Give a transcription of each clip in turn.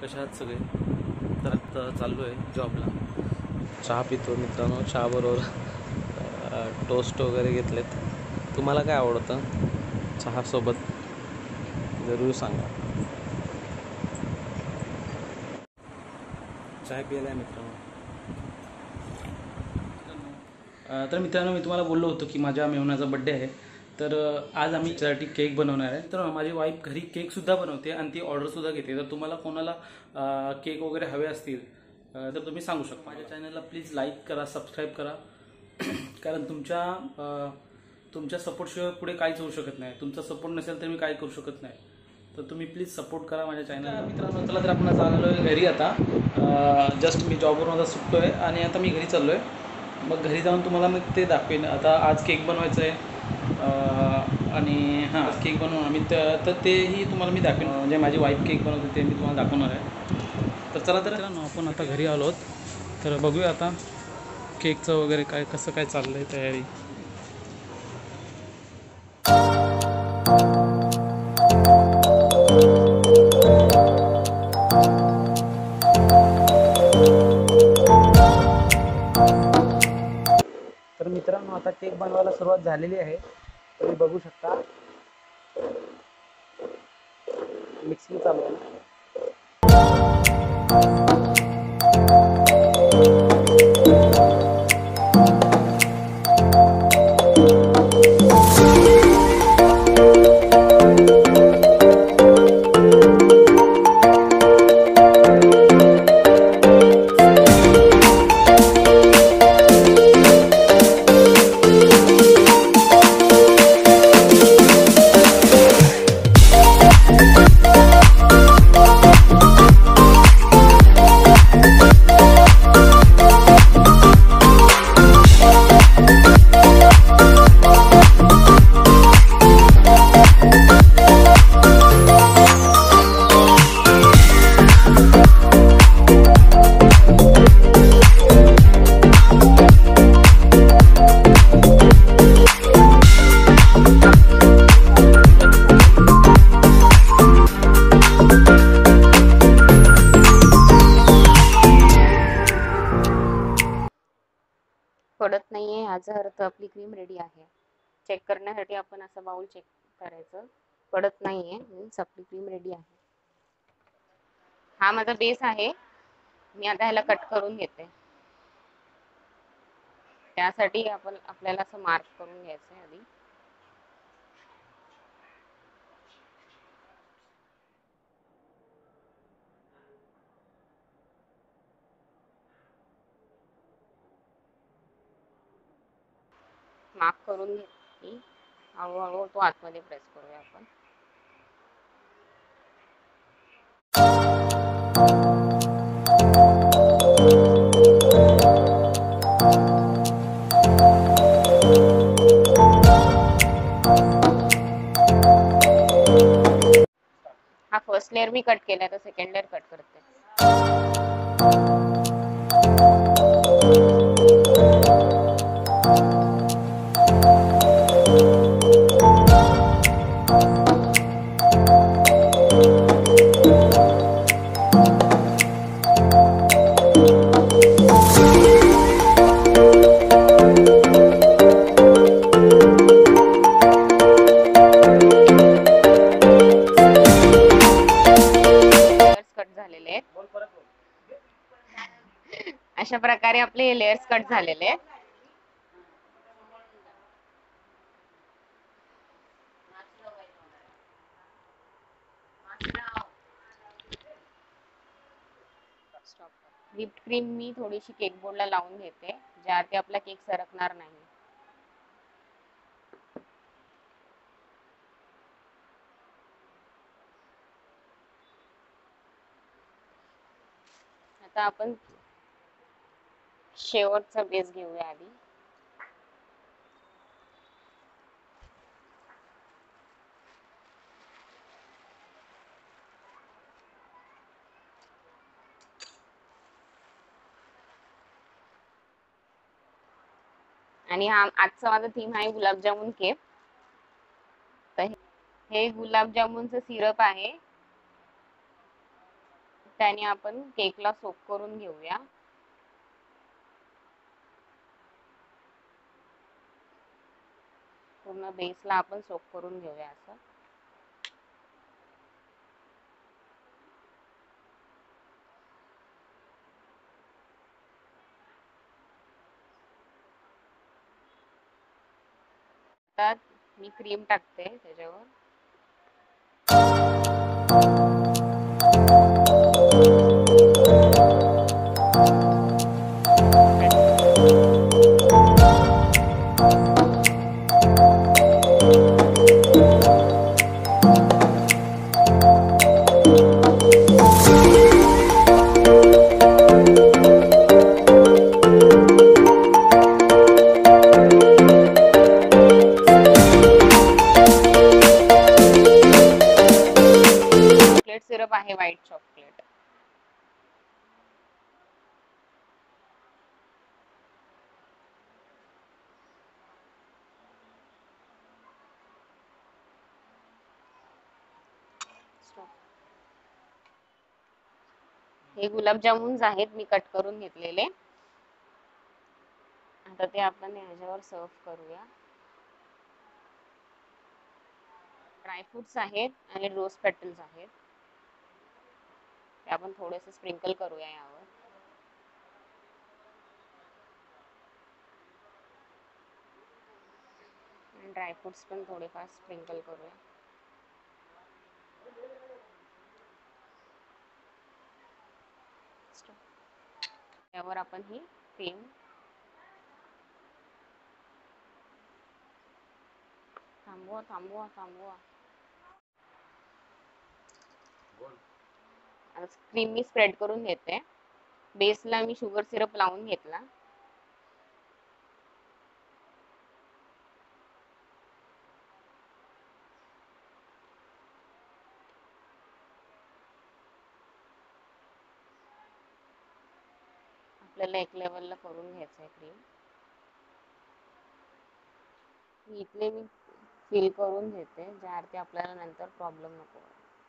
कशा आहात सगळे? तर आता चाललो आहे जॉबला. चहा पितो मित्रांनो. चहाबरोबर टोस्ट वगैरे घेतलेत. तुम्हाला काय आवडतं चहासोबत जरूर सांगा. चाय प्यायला आहे मित्रांनो. तर मित्रांनो, मी तुम्हाला बोललो होतो की माझ्या मेहुण्याचा बड्डे आहे. तर आज आम्ही त्यासाठी केक बनवणार आहे. तर माझी वाईफ घरी केकसुद्धा बनवते आणि ती ऑर्डरसुद्धा घेते. तर तुम्हाला कोणाला केक वगैरे हवे असतील तर तुम्ही सांगू शकता. माझ्या चॅनलला प्लीज लाईक करा, सबस्क्राईब करा. कारण तुमच्या सपोर्टशिवाय पुढे काहीच होऊ शकत नाही. तुमचा सपोर्ट नसेल तर मी काय करू शकत नाही. तर तुम्ही प्लीज सपोर्ट करा माझ्या चॅनलला. मित्रांनो, चला तर आपण चाललो आहे घरी आता. जस्ट मी जॉबवरून आता सुटतो आहे आणि आता मी घरी चाललो आहे. मग घरी जाऊन तुम्हाला मी ते दाखवेन. आता आज केक बनवायचं आहे आणि हां, केक बनवून आम्ही तर तेही तुम्हाला मी दाखवेन. म्हणजे माझी वाईफ केक बनवते ते मी तुम्हाला दाखवणार आहे. तर चला तर आपण आता घरी आलो आहोत. तर बघूया आता केकचं वगैरे कसं काय चाललं आहे तयारी. तर मित्रांनो, आता केक बनवायला सुरुवात झालेली आहे. तुम्ही बघू शकता मिक्सिंग चालू आहे. पडत नाहीये याचा अर्थ आपली क्रीम रेडी आहे. चेक करण्यासाठी आपण असं बाउल चेक करायचं. पडत नाहीये मीन्स आपली क्रीम रेडी आहे. हा माझा बेस आहे. मी आता ह्याला कट करून घेते. त्यासाठी आपल्याला असं मार्क करून घ्यायचंय आधी. मार्क करून घेतली. हळूहळू तो आतमध्ये प्रेस करूया आपण. हा फर्स्ट लेअर मी कट केला, तर सेकंड लेअर कट करते. अशा प्रकारे आपले लेयर्स कट झालेले आहेत. व्हिप क्रीम मी थोडीशी केक बोर्डला लावून घेते, ज्यात आपला केक सरकणार नाही. आता आपण शेवटचा बेस घेऊया आधी. आणि हा आजचा माझा थीम आहे गुलाबजामुन केक. तर हे गुलाबजामुनचं सिरप आहे. त्याने आपण केकला सोक करून घेऊया. पूर्ण बेसला आपण सोक करून घेऊया असं. आता मी क्रीम टाकते त्याच्यावर. चॉकलेट सिरप आहे, व्हाईट चॉकलेट. हे गुलाबजामुन्स आहेत मी कट करून घेतलेले. आता ते आपण ह्याच्यावर सर्व करूया. ड्रायफ्रुट्स आहेत आणि रोज पेटल्स आहेत, ते आपण थोडेसे स्प्रिंकल करूया यावर. आणि ड्रायफ्रुट्स पण थोडेफार स्प्रिंकल करूया. यावर आपण ही क्रीम थांबवा थांबवा थांबवा. क्रीम मी स्प्रेड करून घेते. बेसला मी शुगर सिरप लावून घेतला. आपल्याला एक लेवलला करून घ्यायचं आहे क्रीम. इथले मी फिल करून घेते, ज्यावरती आपल्याला नंतर प्रॉब्लेम नको.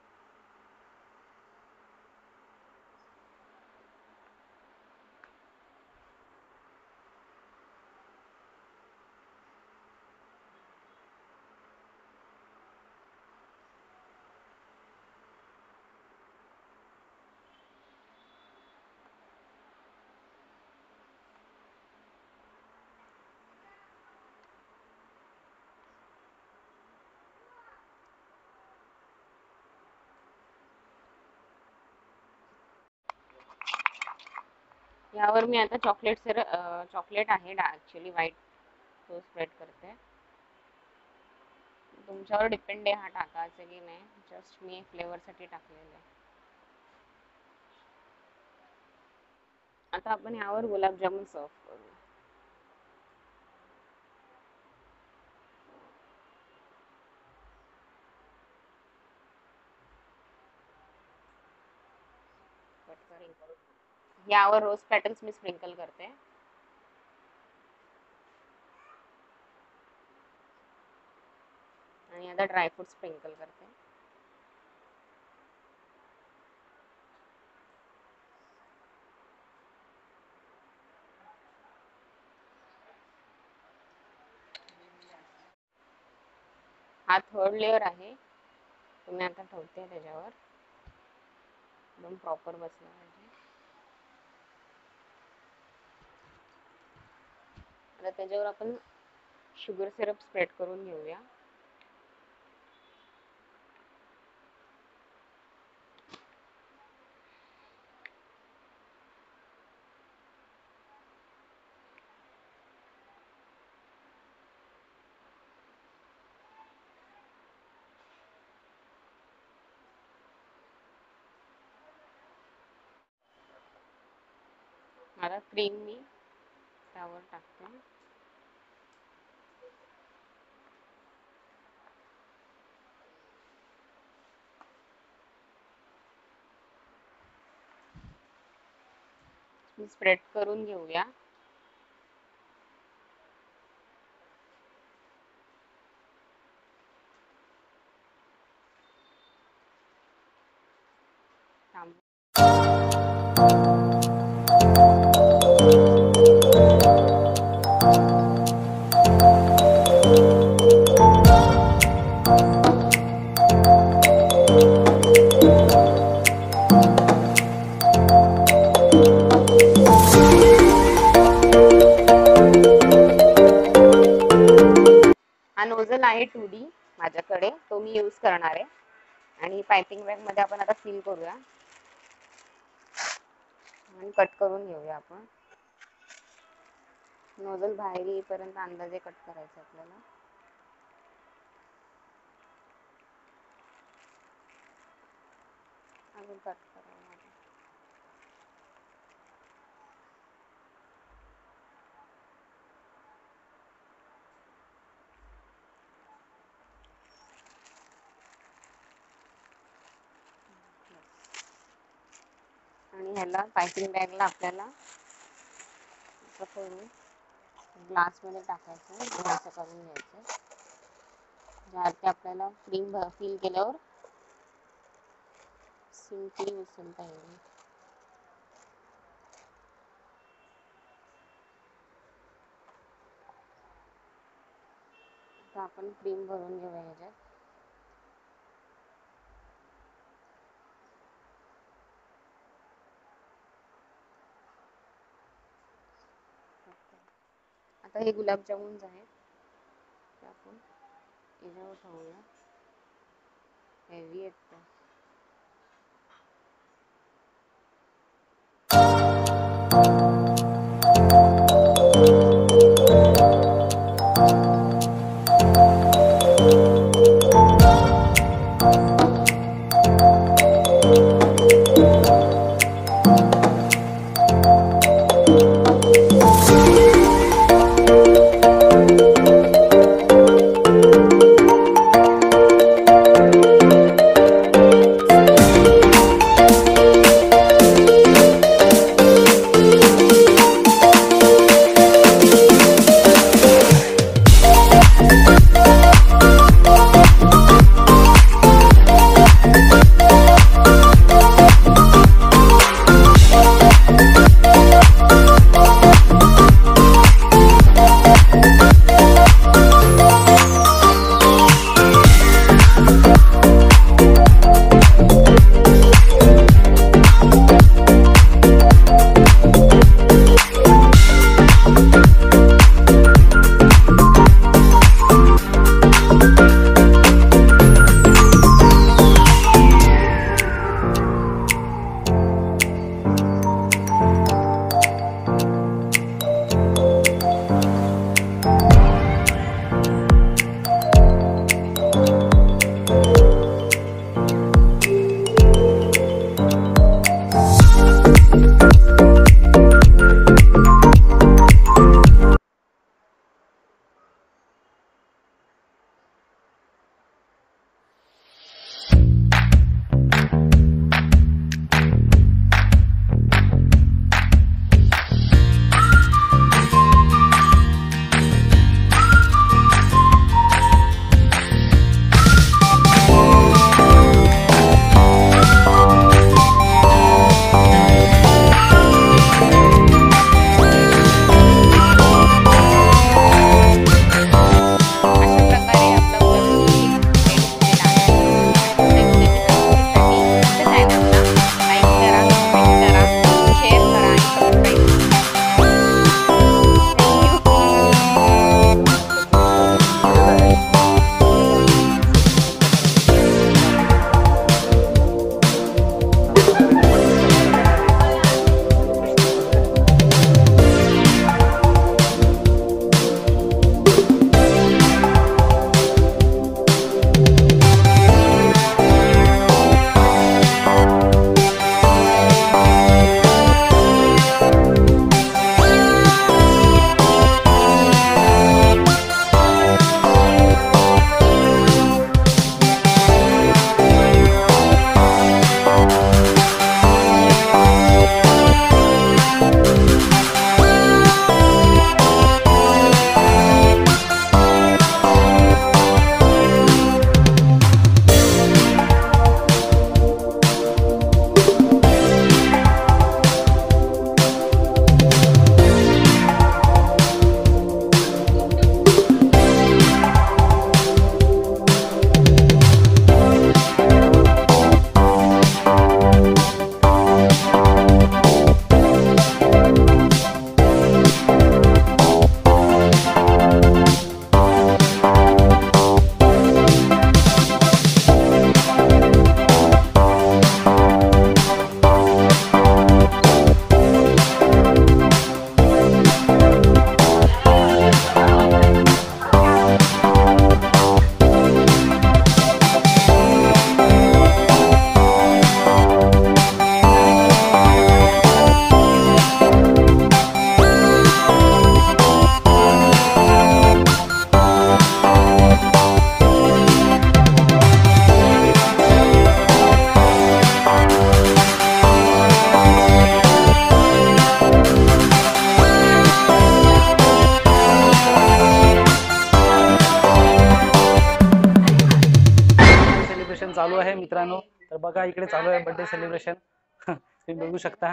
यावर मी आता चॉकलेट आहे ऍक्च्युली व्हाईट, तो स्प्रेड करते. तुमच्यावर डिपेंड आहे हा टाकायचा की नाही, जस्ट मी फ्लेवर साठी टाकलेलं आहे. आता आपण यावर गुलाबजामुन सर्व करू. यावर रोज पेटल्स मी स्प्रिंकल करते. आणि आता ड्रायफ्रूट स्प्रिंकल करते. हा थर्ड लेअर आहे, तुम्ही आता ठेवते त्याच्यावर. एकदम प्रॉपर बसला पाहिजे. आता त्याच्यावर आपण शुगर सिरप स्प्रेड करून घेऊया. आता क्रीम मी त्यावर टाकते. स्प्रेड करून घेऊया. थांब. आहे 2D माझ्याकडे, तो मी यूज करणार आहे. आणि पायपिंग बॅग मध्ये आपण आता फिल करूया आणि कट करून घेऊया. आपण नोझल बाहेर येईपर्यंत अंदाजे कट करायचं आपल्याला. अजून कट करावं लागेल. आणि ह्याला पायपिंग बॅगला आपल्याला असं करून ग्लास मध्ये टाकायचं आणि असं करून घ्यायचं, ज्यावरती आपल्याला क्रीम फिल केल्यावर सिम्पली उचलता येईल. आता आपण क्रीम भरून घेऊया ह्याच्यात. आता हे गुलाबजामुन आहेत ते आपण याच्यावर ठेवूया. हेवी आहेत ते. सेलिब्रेशन चालू आहे मित्रांनो. तर बघा इकडे चालू आहे बर्थडे सेलिब्रेशन. तुम्ही बघू शकता.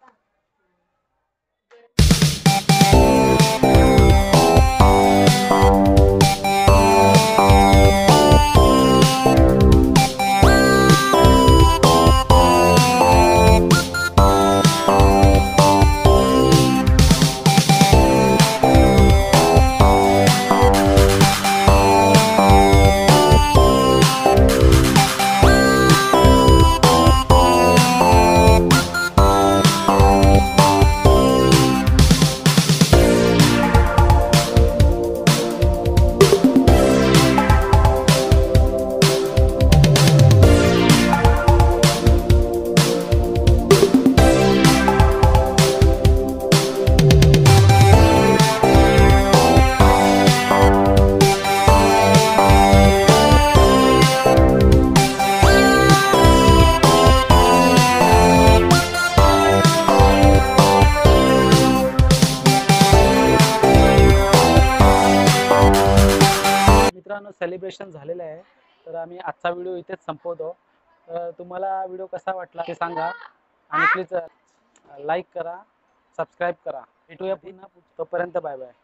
मित्रांनो सेलिब्रेशन झालेलं आहे. तर आम्ही आजचा व्हिडिओ इथेच संपवतो. तुम्हाला व्हिडिओ कसा वाटला ते सांगा आणि प्लीज लाईक करा, सबस्क्राईब करा. भेटूया पुन्हा. तोपर्यंत बाय बाय.